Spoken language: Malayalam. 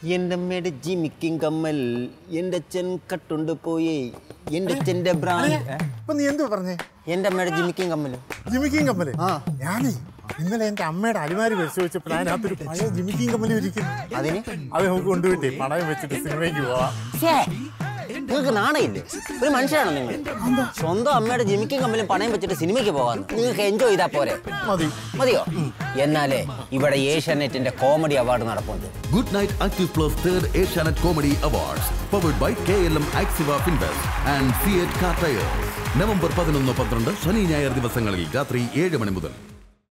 എന്റെ അമ്മയുടെ ജിമിക്കിങ് കമ്മൽ എന്റെ അച്ഛൻ കട്ടുണ്ട് പോയേ എന്റെ അച്ഛന്റെ ബ്രാൻഡ്. നീ എന്തു പറഞ്ഞേ? എന്റെ അമ്മയുടെ ജിമിക്കിങ് കമ്മല്. ജിമിക്കിങ് കമ്മല്? ഞാനേ ഇന്നലെ എന്റെ അമ്മയുടെ അലിമാരി പരിശോധിച്ചപ്പോൾ അതിനകത്തൊരു പഴയ ജിമിക്കിങ് കമ്മല് ഇരിക്കും. അതിന് അത് നമുക്ക് കൊണ്ടുപോയിട്ടേ പണയം വെച്ചിട്ട് സിനിമയ്ക്ക് പോവാം. നിങ്ങൾക്ക് നാണയില്ലേ? ഒരു മനുഷ്യനാണോ നിങ്ങൾ? സ്വന്തം അമ്മയുടെ ജിമിക്കിങ് കമ്മലും പണയം വെച്ചിട്ട് സിനിമയ്ക്ക് പോകാൻ നിങ്ങൾക്ക് എൻജോയ് ചെയ്താൽ പോരെ? മതിയോ? എന്നാലേ ഇവിടെ ഏഷ്യാനെറ്റിന്റെ കോമഡി അവാർഡ് നടപ്പുണ്ട്. Good night active plus third Asianet comedy awards powered by KLM Axiva Finvest and CEAT car tyres. November 11-12 ശനി ഞായർ ദിവസങ്ങളിൽ രാത്രി 7 മണി മുതൽ.